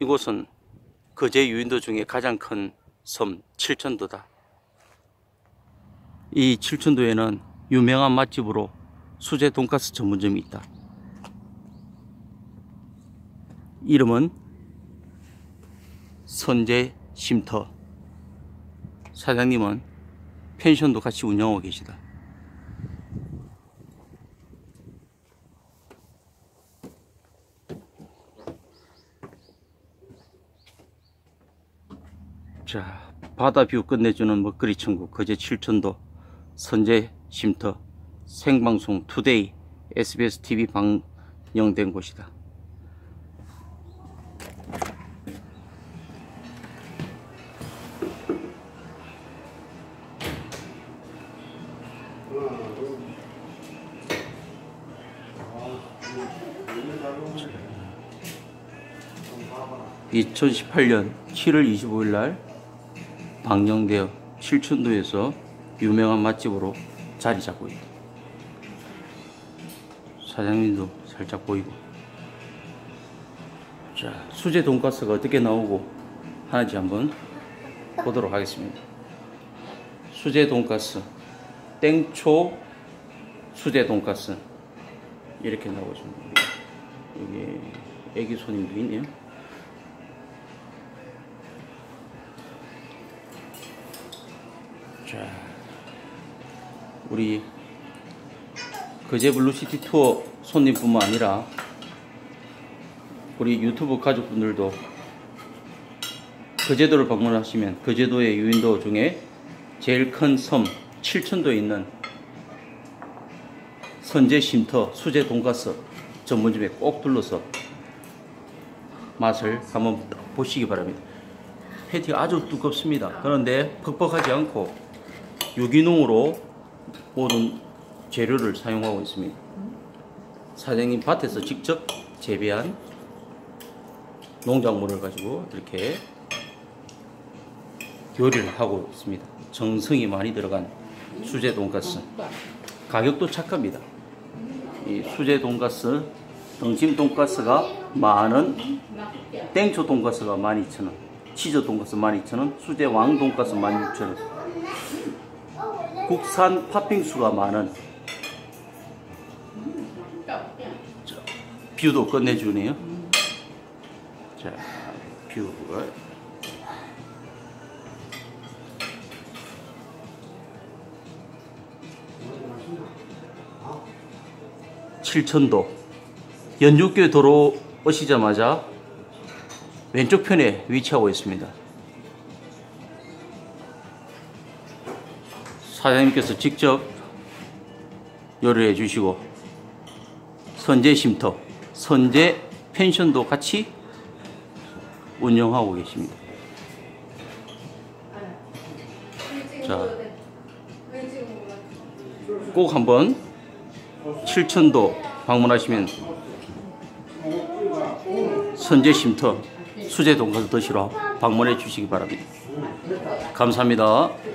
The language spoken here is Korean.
이곳은 거제 유인도 중에 가장 큰 섬 칠천도다. 이 칠천도에는 유명한 맛집으로 수제 돈가스 전문점이 있다. 이름은 선제 쉼터. 사장님은 펜션도 같이 운영하고 계시다. 자, 바다뷰 끝내주는 먹거리 천국 거제 칠천도 선제 쉼터 생방송 투데이 SBS TV 방영된 곳이다. 자, 2018년 7월 25일 날 방영되어 칠천도에서 유명한 맛집으로 자리 잡고 있다. 사장님도 살짝 보이고. 자, 수제 돈가스가 어떻게 나오고 하는지 한번 보도록 하겠습니다. 수제 돈가스, 땡초 수제 돈가스 이렇게 나오죠. 여기 애기 손님도 있네요. 자, 우리 거제 블루시티 투어 손님뿐만 아니라 우리 유튜브 가족분들도 거제도를 방문하시면 거제도의 유인도 중에 제일 큰 섬 칠천도에 있는 선제 쉼터 수제 돈가스 전문점에 꼭 들러서 맛을 한번 보시기 바랍니다. 패티가 아주 두껍습니다. 그런데 퍽퍽하지 않고 유기농으로 모든 재료를 사용하고 있습니다. 사장님 밭에서 직접 재배한 농작물을 가지고 이렇게 요리를 하고 있습니다. 정성이 많이 들어간 수제 돈가스. 가격도 착합니다. 이 수제 돈가스, 등심 돈가스가 10,000원, 땡초 돈가스가 12,000원, 치즈 돈가스 12,000원, 수제 왕 돈가스 16,000원. 국산 팥빙수가 10,000원. 자, 뷰도 끝내주네요. 자, 뷰가 칠천도 연륙교에 들어오시자마자 왼쪽 편에 위치하고 있습니다. 사장님께서 직접 요리해 주시고 선제 쉼터, 선제 펜션도 같이 운영하고 계십니다. 자, 꼭 한번 칠천도 방문하시면 선제 쉼터 수제 돈가스 드시러 방문해 주시기 바랍니다. 감사합니다.